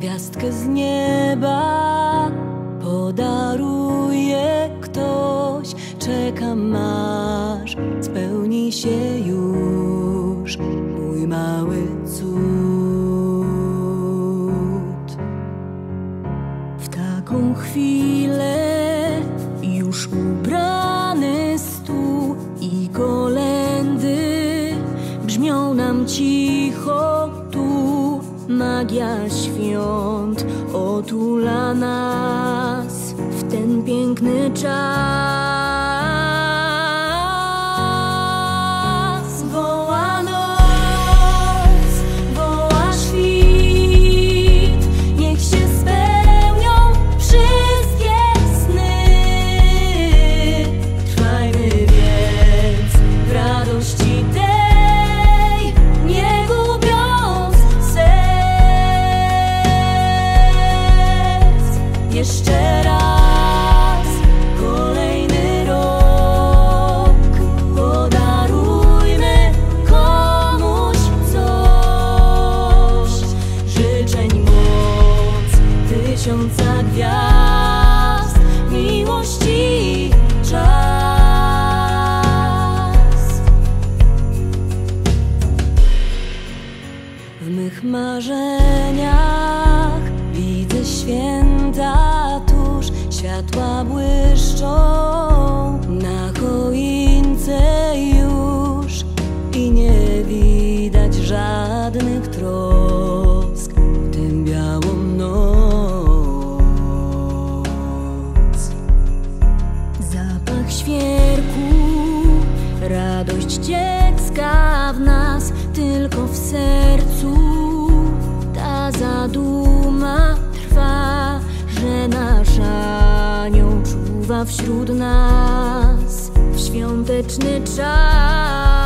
gwiazdkę z nieba podaruje ktoś. Czekam, aż spełni się już mój mały cud. W taką chwilę już ubrany stół i kolędy brzmią nam cicho tu. Magia świąt otula nas w ten piękny czas. Woła noc, woła świt, niech się spełnią wszystkie sny. Trwajmy więc w radości tej, nie gubiąc serc. Jeszcze raz kolejny rok, podarujmy komuś coś. Życzeń moc tysiąca gwiazd, miłości czas. W mych marzeniach widzę święta tuż, światła błyszczą na choince już i nie widać żadnych trosk w tę białą noc. Zapach świerku, radość dziecka w nas, tylko w sercu ta zaduma trwa, że nasz anioł czuwa wśród nas w świąteczny czas.